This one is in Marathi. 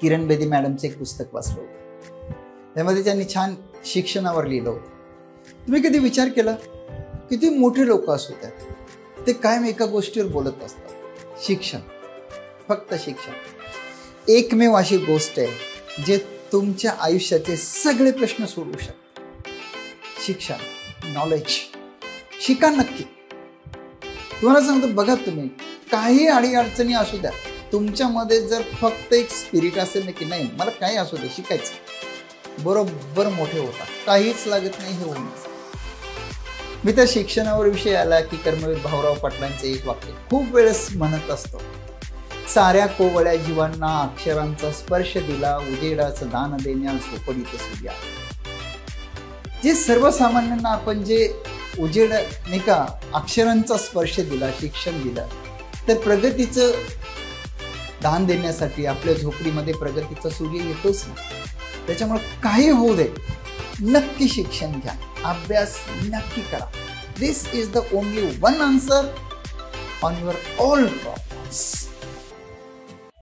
किरण बेदी मॅडमचं एक पुस्तक वाचलं होतं. त्यामध्ये त्यांनी छान शिक्षणावर लिहिलं होतं. तुम्ही कधी विचार केला, किती मोठे लोक असू द्या, ते कायम एका गोष्टीवर बोलत असतात, शिक्षण, फक्त शिक्षण. एकमेव अशी गोष्ट आहे जे तुमच्या आयुष्याचे सगळे प्रश्न सोडवू शकते. शिक्षण, नॉलेज. शिका नक्की. तुम्हाला सांगतो, बघा तुम्ही काही अडीअडचणी असू द्या, तुमच्यामध्ये जर फक्त एक स्पिरिट असेल ना की नाही मला काही असू दे शिकायचं, बरोबर मोठे होता. काहीच लागत नाही हे होण्याचं. मी त्या शिक्षणावर विषय आला की कर्मवीर भाऊराव पाटलांचे एक वाक्य खूप वेळेस म्हणत असतो, साऱ्या कोवळ्या जीवांना अक्षरांचा स्पर्श दिला, उजेडाचं दान देण्या झोपडीत सूर्या. जे सर्वसामान्यांना आपण जे उजेड नाही का अक्षरांचा स्पर्श दिला, शिक्षण दिलं, तर प्रगतीचं दान देण्यासाठी आपल्या झोपडीमध्ये प्रगतीचा सूर्य येतोच ना. त्याच्यामुळे काही होऊ दे, नक्की शिक्षण घ्या, अभ्यास नक्की करा. This is the only one answer on your all problems.